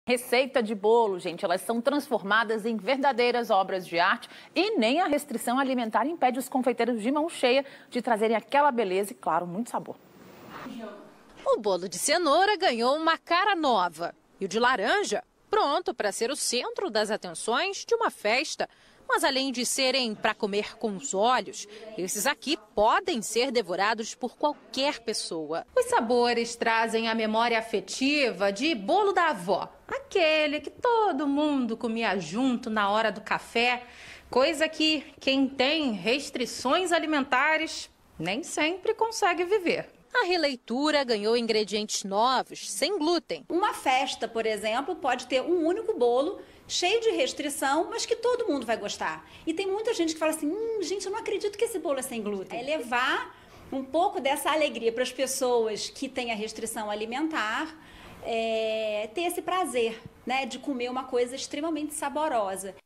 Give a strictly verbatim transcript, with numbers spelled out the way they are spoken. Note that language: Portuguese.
Receita de bolo, gente, elas são transformadas em verdadeiras obras de arte e nem a restrição alimentar impede os confeiteiros de mão cheia de trazerem aquela beleza e, claro, muito sabor. O bolo de cenoura ganhou uma cara nova e o de laranja pronto para ser o centro das atenções de uma festa. Mas além de serem para comer com os olhos, esses aqui podem ser devorados por qualquer pessoa. Os sabores trazem a memória afetiva de bolo da avó, aquele que todo mundo comia junto na hora do café, coisa que quem tem restrições alimentares nem sempre consegue viver. A releitura ganhou ingredientes novos, sem glúten. Uma festa, por exemplo, pode ter um único bolo cheio de restrição, mas que todo mundo vai gostar. E tem muita gente que fala assim, hum, gente, eu não acredito que esse bolo é sem glúten. É levar um pouco dessa alegria para as pessoas que têm a restrição alimentar, é, ter esse prazer, né, de comer uma coisa extremamente saborosa.